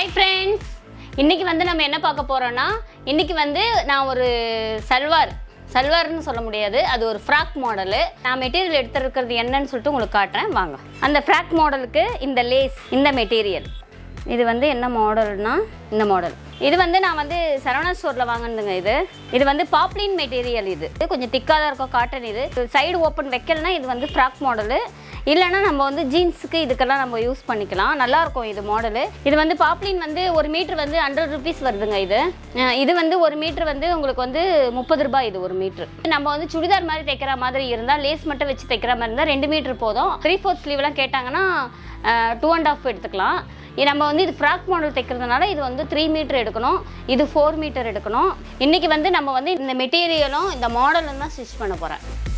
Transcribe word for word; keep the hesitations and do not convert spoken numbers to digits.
Hi friends, இன்னைக்கு வந்து நம்ம என்ன பார்க்க போறோம்னா இன்னைக்கு வந்து நான் ஒரு சல்வார் சல்வார்னு சொல்ல முடியாது அது ஒரு ஃப்ராக் மாடல் நான் மெட்டீரியல் எடுத்துக்கிறது என்னன்னு சொல்லிட்டு உங்களுக்கு காட்டுறேன் வாங்க அந்த ஃப்ராக் மாடலுக்கு இந்த லேஸ் இந்த மெட்டீரியல் இது வந்து என்ன மாடல்னா இந்த மாடல் இது வந்து நான் வந்து சரவணா ஸ்டோர்ல வாங்குனதுங்க இது இது வந்து பாப்லின் மெட்டீரியல் இது கொஞ்சம் திக்கா தான் இருக்கும் காட்டன் இது சைடு ஓபன் வைக்கலனா இது வந்து ஃப்ராக் மாடல் இல்லனா நம்ம வந்து ஜீன்ஸ்க்கு இதுக்கெல்லாம் நம்ம யூஸ் பண்ணிக்கலாம் நல்லா இருக்கும் இது மாடல் இது வந்து பாப்லின் வந்து ஒரு மீட்டர் வந்து ஹண்ட்ரட் ருபீஸ் வருதுங்க இது இது வந்து ஒரு மீட்டர் வந்து உங்களுக்கு வந்து முப்பது ரூபாய் இது ஒரு மீட்டர் நம்ம வந்து சுடிதார் மாதிரி தைக்கிற மாதிரி இருந்தா லேஸ் மட்டும் வச்சு தைக்கிற மாதிரி இருந்தா ரெண்டு மீட்டர் போதும் த்ரீ ஃபோர்த் ஸ்லீவ் எல்லாம் கேட்டாங்கன்னா டூ அண்ட் ஹாஃப் எடுத்துக்கலாம் நம்ம வந்து இது ஃப்ராக் மாடல் தைக்கிறதுனால இது வந்து த்ரீ மீட்டர் எடுக்கணும் இது ஃபோர் மீட்டர் எடுக்கணும் இன்னைக்கு வந்து நம்ம வந்து இந்த மெட்டீரியலும் இந்த மாடலும் தான் ஸ்டிச் பண்ண போறேன்